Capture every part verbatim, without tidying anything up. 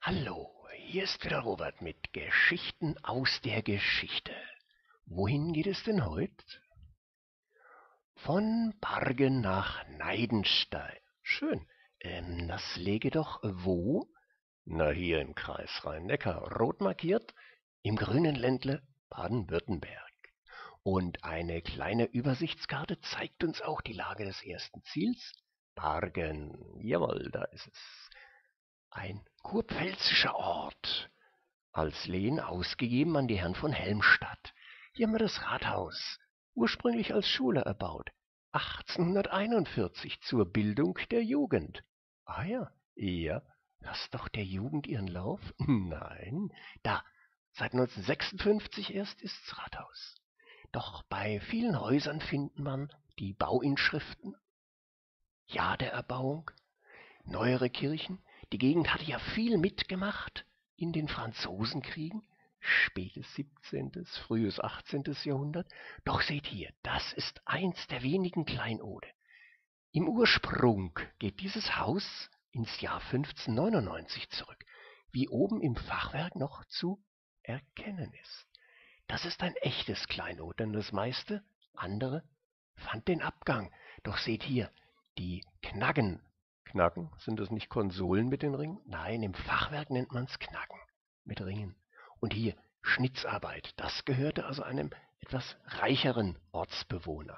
Hallo, hier ist wieder Robert mit Geschichten aus der Geschichte. Wohin geht es denn heute? Von Bargen nach Neidenstein. Schön. Ähm, das läge doch wo? Na, hier im Kreis Rhein-Neckar, rot markiert, im grünen Ländle Baden-Württemberg. Und eine kleine Übersichtskarte zeigt uns auch die Lage des ersten Ziels. Bargen. Jawohl, da ist es. Ein kurpfälzischer Ort, als Lehen ausgegeben an die Herren von Helmstadt. Hier haben wir das Rathaus, ursprünglich als Schule erbaut, achtzehnhunderteinundvierzig zur Bildung der Jugend. Ah ja, ja, lass doch der Jugend ihren Lauf? Nein, da, seit neunzehnhundertsechsundfünfzig erst ist's Rathaus. Doch bei vielen Häusern findet man die Bauinschriften, Jahr der Erbauung, neuere Kirchen. Die Gegend hatte ja viel mitgemacht in den Franzosenkriegen, spätes siebzehntes., frühes achtzehntes. Jahrhundert. Doch seht hier, das ist eins der wenigen Kleinode. Im Ursprung geht dieses Haus ins Jahr fünfzehnhundertneunundneunzig zurück, wie oben im Fachwerk noch zu erkennen ist. Das ist ein echtes Kleinod, denn das meiste andere fand den Abgang. Doch seht hier, die Knaggen. Knacken? Sind das nicht Konsolen mit den Ringen? Nein, im Fachwerk nennt man's Knacken mit Ringen. Und hier Schnitzarbeit. Das gehörte also einem etwas reicheren Ortsbewohner.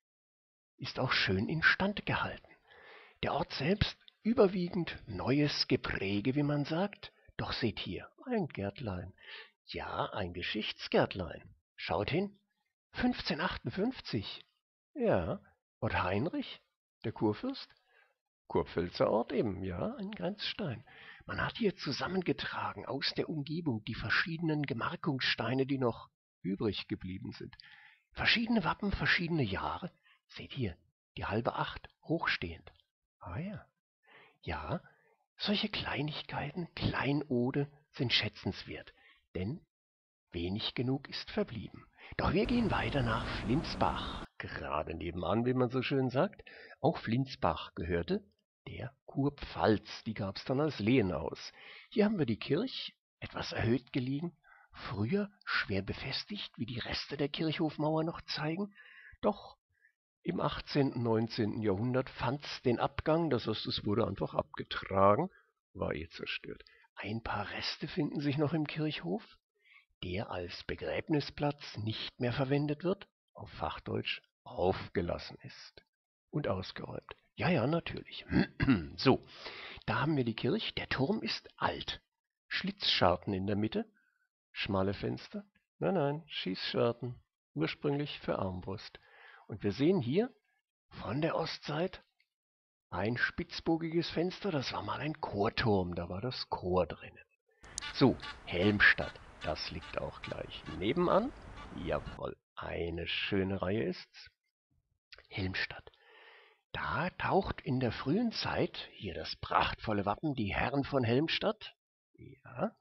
Ist auch schön instand gehalten. Der Ort selbst überwiegend neues Gepräge, wie man sagt. Doch seht hier, ein Gärtlein. Ja, ein Geschichtsgärtlein. Schaut hin. fünfzehnhundertachtundfünfzig. Ja, und Heinrich, der Kurfürst? Kurpfälzer Ort eben, ja, ein Grenzstein. Man hat hier zusammengetragen aus der Umgebung die verschiedenen Gemarkungssteine, die noch übrig geblieben sind. Verschiedene Wappen, verschiedene Jahre. Seht hier, die halbe Acht, hochstehend. Ah ja. Ja, solche Kleinigkeiten, Kleinode, sind schätzenswert, denn wenig genug ist verblieben. Doch wir gehen weiter nach Flinsbach, gerade nebenan, wie man so schön sagt. Auch Flinsbach gehörte der Kurpfalz, die gab's dann als Lehenhaus. Hier haben wir die Kirche, etwas erhöht gelegen, früher schwer befestigt, wie die Reste der Kirchhofmauer noch zeigen. Doch im achtzehnten., neunzehnten. Jahrhundert fand's den Abgang, das heißt, es wurde einfach abgetragen, war eh zerstört. Ein paar Reste finden sich noch im Kirchhof, der als Begräbnisplatz nicht mehr verwendet wird, auf Fachdeutsch aufgelassen ist und ausgeräumt. Ja, ja, natürlich. So, da haben wir die Kirche. Der Turm ist alt. Schlitzscharten in der Mitte, schmale Fenster. Nein, nein, Schießscharten, ursprünglich für Armbrust. Und wir sehen hier von der Ostseite ein spitzbogiges Fenster, das war mal ein Chorturm, da war das Chor drinnen. So, Helmstadt, das liegt auch gleich nebenan. Jawohl, eine schöne Reihe ist's. Helmstadt. Da taucht in der frühen Zeit hier das prachtvolle Wappen, die Herren von Helmstadt. Ja,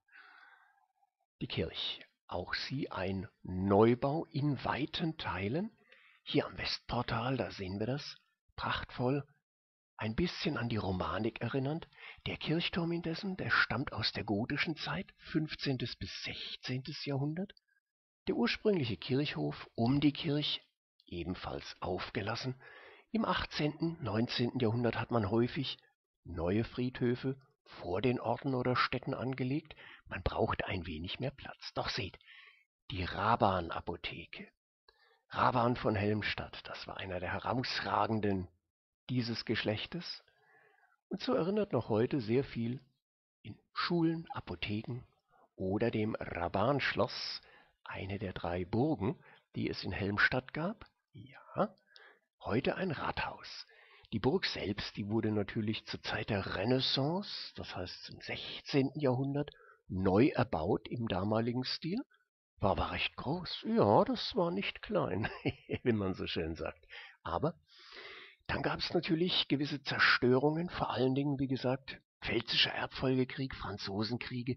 die Kirche. Auch sie ein Neubau in weiten Teilen. Hier am Westportal, da sehen wir das, prachtvoll, ein bisschen an die Romanik erinnernd. Der Kirchturm indessen, der stammt aus der gotischen Zeit, fünfzehntes bis sechzehntes. Jahrhundert. Der ursprüngliche Kirchhof um die Kirche, ebenfalls aufgelassen. Im achtzehnten., neunzehnten. Jahrhundert hat man häufig neue Friedhöfe vor den Orten oder Städten angelegt. Man brauchte ein wenig mehr Platz. Doch seht, die Raban-Apotheke. Raban von Helmstadt, das war einer der herausragenden dieses Geschlechtes. Und so erinnert noch heute sehr viel in Schulen, Apotheken oder dem Raban-Schloss, eine der drei Burgen, die es in Helmstadt gab. Ja, heute ein Rathaus. Die Burg selbst, die wurde natürlich zur Zeit der Renaissance, das heißt im sechzehnten. Jahrhundert, neu erbaut im damaligen Stil. War aber recht groß. Ja, das war nicht klein, wie man so schön sagt. Aber dann gab es natürlich gewisse Zerstörungen, vor allen Dingen, wie gesagt, Pfälzischer Erbfolgekrieg, Franzosenkriege,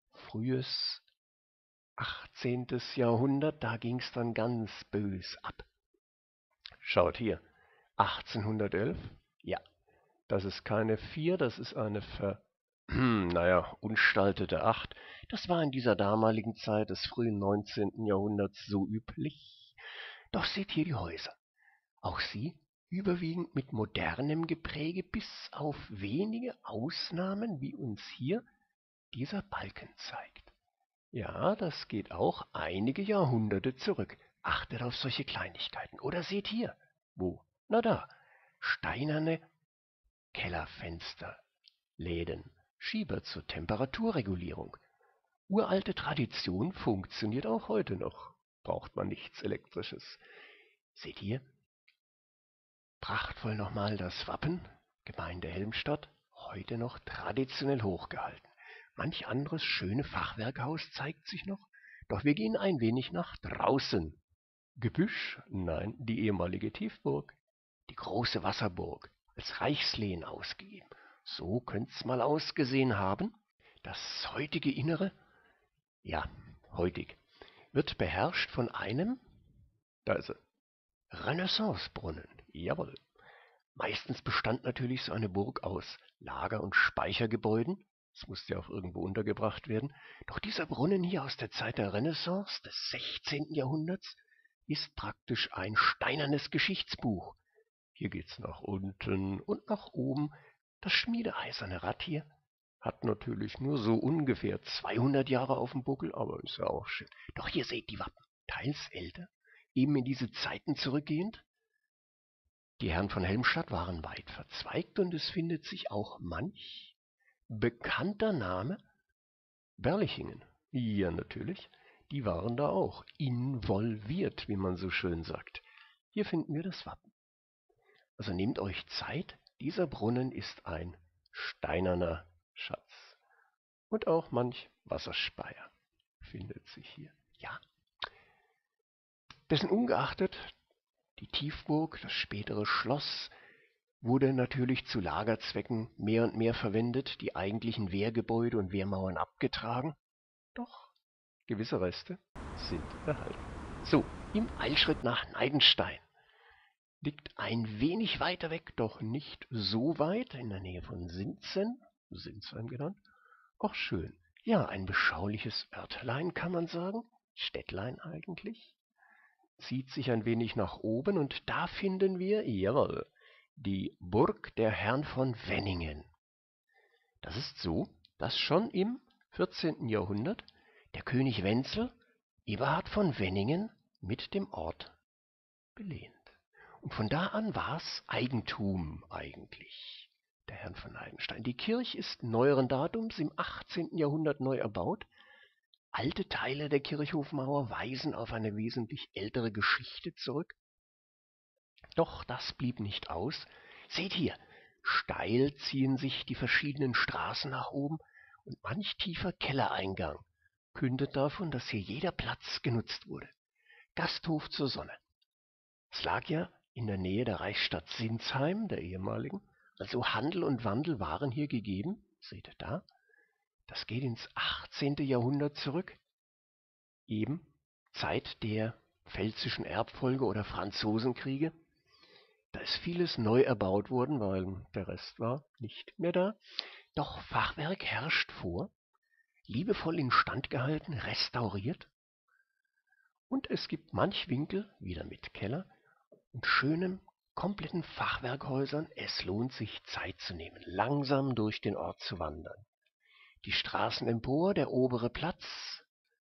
frühes achtzehntes. Jahrhundert, da ging es dann ganz bös ab. Schaut hier, achtzehnhundertelf, ja, das ist keine vier, das ist eine Hm, naja, unstaltete Acht, das war in dieser damaligen Zeit des frühen neunzehnten Jahrhunderts so üblich. Doch seht hier die Häuser. Auch sie überwiegend mit modernem Gepräge, bis auf wenige Ausnahmen, wie uns hier dieser Balken zeigt. Ja, das geht auch einige Jahrhunderte zurück. Achtet auf solche Kleinigkeiten. Oder seht hier. Wo? Na da. Steinerne Kellerfenster, Läden, Schieber zur Temperaturregulierung. Uralte Tradition funktioniert auch heute noch. Braucht man nichts Elektrisches. Seht ihr? Prachtvoll nochmal das Wappen, Gemeinde Helmstadt, heute noch traditionell hochgehalten. Manch anderes schöne Fachwerkhaus zeigt sich noch, doch wir gehen ein wenig nach draußen. Gebüsch? Nein, die ehemalige Tiefburg. Die große Wasserburg, als Reichslehen ausgegeben. So könnt's mal ausgesehen haben. Das heutige Innere, ja, heutig, wird beherrscht von einem, da ist er, Renaissancebrunnen. Jawohl. Meistens bestand natürlich so eine Burg aus Lager- und Speichergebäuden. Es musste ja auch irgendwo untergebracht werden. Doch dieser Brunnen hier aus der Zeit der Renaissance, des sechzehnten Jahrhunderts, ist praktisch ein steinernes Geschichtsbuch. Hier geht's nach unten und nach oben. Das schmiedeeiserne Rad hier hat natürlich nur so ungefähr zweihundert Jahre auf dem Buckel, aber ist ja auch schön. Doch hier seht die Wappen, teils älter, eben in diese Zeiten zurückgehend. Die Herren von Helmstadt waren weit verzweigt und es findet sich auch manch bekannter Name. Berlichingen, ja natürlich, die waren da auch involviert, wie man so schön sagt. Hier finden wir das Wappen. Also nehmt euch Zeit, dieser Brunnen ist ein steinerner Schatz. Und auch manch Wasserspeier findet sich hier. Ja. Dessen ungeachtet, die Tiefburg, das spätere Schloss, wurde natürlich zu Lagerzwecken mehr und mehr verwendet, die eigentlichen Wehrgebäude und Wehrmauern abgetragen. Doch gewisse Reste sind erhalten. So, im Eilschritt nach Neidenstein. Liegt ein wenig weiter weg, doch nicht so weit, in der Nähe von Sinzen, Sinsheim genannt. Auch schön. Ja, ein beschauliches Örtlein, kann man sagen. Städtlein eigentlich. Zieht sich ein wenig nach oben und da finden wir, jawohl, die Burg der Herren von Wenningen. Das ist so, dass schon im vierzehnten Jahrhundert der König Wenzel Eberhard von Wenningen mit dem Ort belehnt. Und von da an war es Eigentum eigentlich der Herren von Neidenstein. Die Kirche ist neueren Datums im achtzehnten Jahrhundert neu erbaut. Alte Teile der Kirchhofmauer weisen auf eine wesentlich ältere Geschichte zurück. Doch das blieb nicht aus. Seht hier, steil ziehen sich die verschiedenen Straßen nach oben und manch tiefer Kellereingang kündet davon, dass hier jeder Platz genutzt wurde. Gasthof zur Sonne. Es lag ja in der Nähe der Reichsstadt Sinsheim, der ehemaligen, also Handel und Wandel waren hier gegeben. Seht ihr da? Das geht ins achtzehnte Jahrhundert zurück. Eben Zeit der pfälzischen Erbfolge oder Franzosenkriege. Da ist vieles neu erbaut worden, weil der Rest war nicht mehr da. Doch Fachwerk herrscht vor, liebevoll instand gehalten, restauriert. Und es gibt manch Winkel, wieder mit Keller, und schönen, kompletten Fachwerkhäusern. Es lohnt sich, Zeit zu nehmen, langsam durch den Ort zu wandern. Die Straßen empor, der obere Platz.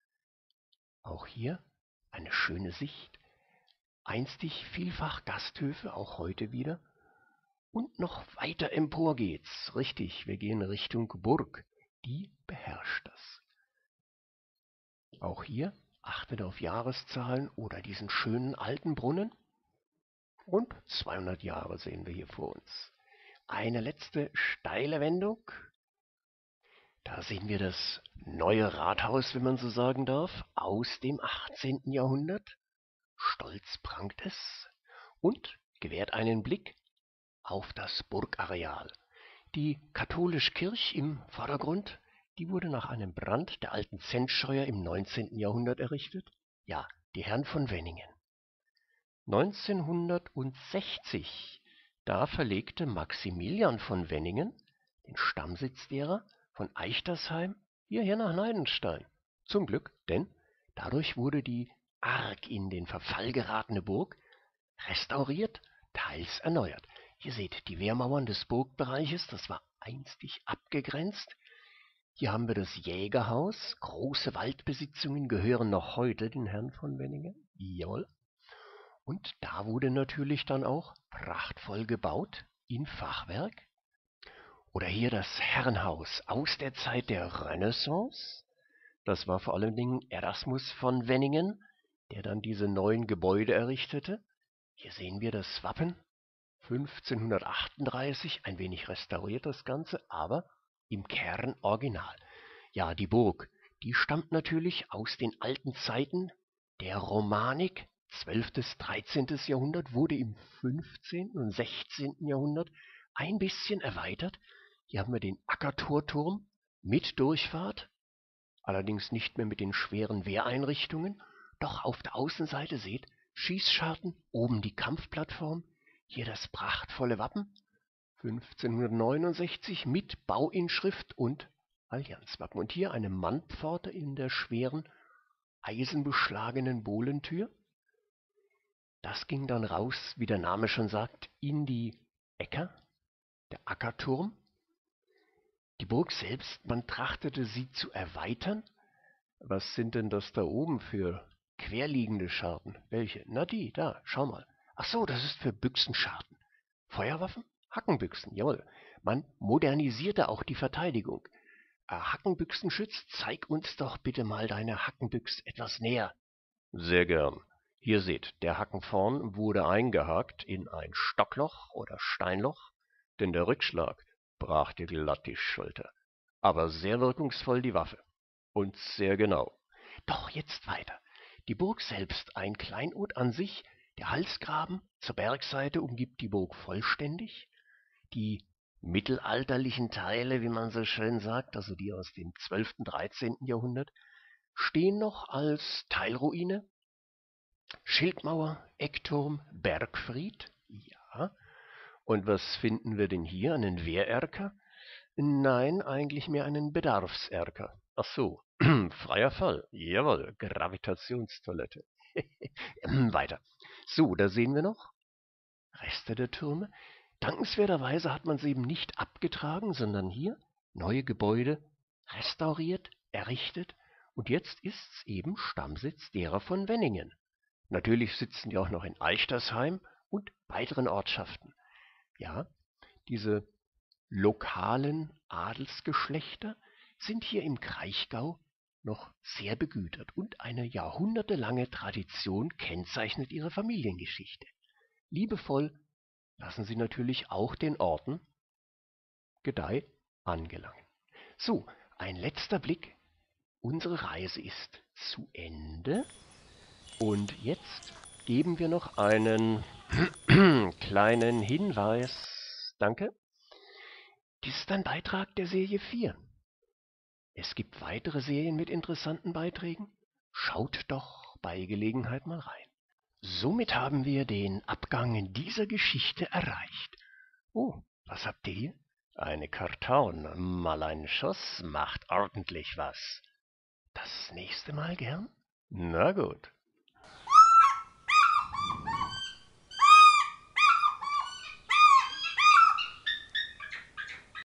Auch hier eine schöne Sicht. Einstig vielfach Gasthöfe, auch heute wieder. Und noch weiter empor geht's. Richtig, wir gehen Richtung Burg. Die beherrscht das. Auch hier achtet auf Jahreszahlen oder diesen schönen alten Brunnen. Rund zweihundert Jahre sehen wir hier vor uns. Eine letzte steile Wendung. Da sehen wir das neue Rathaus, wenn man so sagen darf, aus dem achtzehnten Jahrhundert. Stolz prangt es und gewährt einen Blick auf das Burgareal. Die katholische Kirche im Vordergrund, die wurde nach einem Brand der alten Zentscheuer im neunzehnten Jahrhundert errichtet. Ja, die Herren von Wenningen. neunzehnhundertsechzig, da verlegte Maximilian von Wenningen, den Stammsitz derer, von Eichtersheim hierher nach Neidenstein. Zum Glück, denn dadurch wurde die arg in den Verfall geratene Burg restauriert, teils erneuert. Ihr seht die Wehrmauern des Burgbereiches, das war einstig abgegrenzt. Hier haben wir das Jägerhaus, große Waldbesitzungen gehören noch heute den Herren von Wenningen. Jawohl. Und da wurde natürlich dann auch prachtvoll gebaut in Fachwerk. Oder hier das Herrenhaus aus der Zeit der Renaissance. Das war vor allen Dingen Erasmus von Wenningen, der dann diese neuen Gebäude errichtete. Hier sehen wir das Wappen, fünfzehnhundertachtunddreißig, ein wenig restauriert das Ganze, aber im Kern original. Ja, die Burg, die stammt natürlich aus den alten Zeiten der Romanik, zwölftes, dreizehntes Jahrhundert, wurde im fünfzehnten und sechzehnten Jahrhundert ein bisschen erweitert. Hier haben wir den Ackertorturm mit Durchfahrt, allerdings nicht mehr mit den schweren Wehreinrichtungen. Doch auf der Außenseite seht, Schießscharten, oben die Kampfplattform, hier das prachtvolle Wappen, fünfzehnhundertneunundsechzig mit Bauinschrift und Allianzwappen. Und hier eine Mannpforte in der schweren, eisenbeschlagenen Bohlentür. Das ging dann raus, wie der Name schon sagt, in die Äcker, der Ackerturm. Die Burg selbst, man trachtete sie zu erweitern. Was sind denn das da oben für querliegende Scharten? Welche? Na die, da, schau mal. Ach so, das ist für Büchsenscharten. Feuerwaffen? Hackenbüchsen, jawohl. Man modernisierte auch die Verteidigung. Äh, Hackenbüchsenschütz, zeig uns doch bitte mal deine Hackenbüchs etwas näher. Sehr gern. Hier seht, der Hacken vorn wurde eingehakt in ein Stockloch oder Steinloch, denn der Rückschlag brach dir glatt die Schulter. Aber sehr wirkungsvoll die Waffe. Und sehr genau. Doch jetzt weiter. Die Burg selbst, ein Kleinod an sich, der Halsgraben zur Bergseite umgibt die Burg vollständig. Die mittelalterlichen Teile, wie man so schön sagt, also die aus dem zwölften, dreizehnten Jahrhundert, stehen noch als Teilruine. Schildmauer, Eckturm, Bergfried, ja. Und was finden wir denn hier? Einen Wehrerker? Nein, eigentlich mehr einen Bedarfserker. Ach so, freier Fall. Jawohl, Gravitationstoilette. Weiter. So, da sehen wir noch Reste der Türme. Dankenswerterweise hat man sie eben nicht abgetragen, sondern hier neue Gebäude restauriert, errichtet. Und jetzt ist's eben Stammsitz derer von Wenningen. Natürlich sitzen die auch noch in Eichtersheim und weiteren Ortschaften. Ja, diese lokalen Adelsgeschlechter sind hier im Kraichgau noch sehr begütert und eine jahrhundertelange Tradition kennzeichnet ihre Familiengeschichte. Liebevoll lassen sie natürlich auch den Orten Gedeih angelangen. So, ein letzter Blick. Unsere Reise ist zu Ende und jetzt geben wir noch einen kleinen Hinweis. Danke. Dies ist ein Beitrag der Serie vier. Es gibt weitere Serien mit interessanten Beiträgen. Schaut doch bei Gelegenheit mal rein. Somit haben wir den Abgang dieser Geschichte erreicht. Oh, was habt ihr hier? Eine Kartaun. Mal ein Schuss macht ordentlich was. Das nächste Mal gern? Na gut.